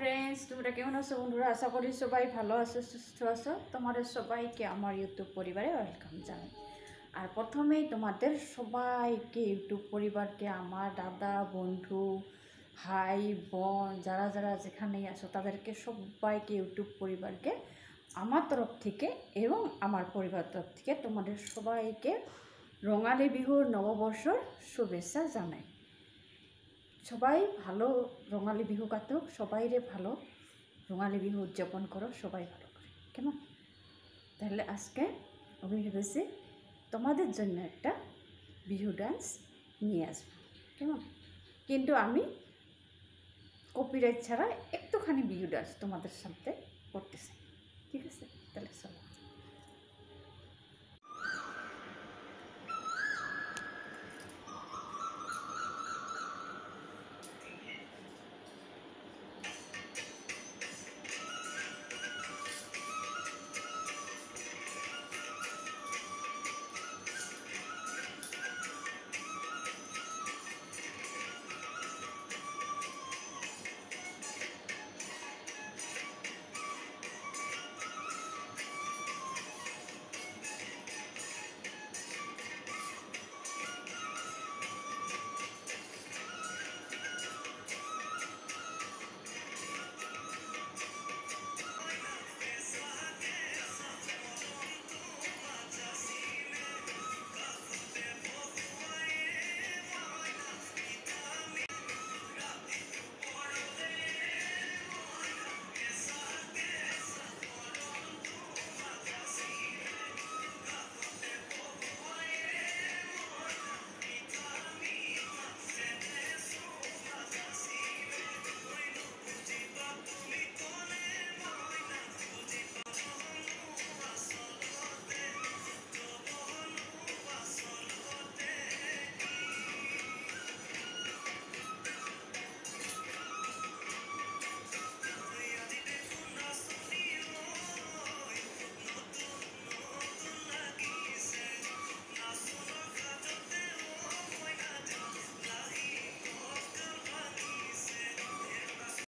Friends, তোমরা কেমন আছো বন্ধুরা? আশা করি সবাই ভালো আছো, সুস্থ আছো। তোমাদের সবাইকে আমার ইউটিউব পরিবারে ওয়েলকাম জানাই। আর প্রথমেই তোমাদের সবাইকে ইউটিউব পরিবারকে, আমার দাদা, বন্ধু, ভাই, বোন, যারা যারা যেখানেই আছো তাদেরকে সবাইকে ইউটিউব পরিবারকে আমার তরফ থেকে এবং আমার পরিবার তরফ থেকে তোমাদের সবাইকে রঙালী বিহুর নববর্ষর শুভেচ্ছা জানাই। সবাই ভালো রঙালী বিহু কাটুক, সবাইরে ভালো রঙালী বিহু উদযাপন করো, সবাই ভালো করে, কেমন? তাহলে আজকে আমি ভেবেছি তোমাদের জন্য একটা বিহু ডান্স নিয়ে আসবো, কেমন? কিন্তু আমি কপিরাইট ছাড়া একটুখানি বিহু ডান্স তোমাদের সাথে করতে চাই, ঠিক আছে? তাহলে চলো।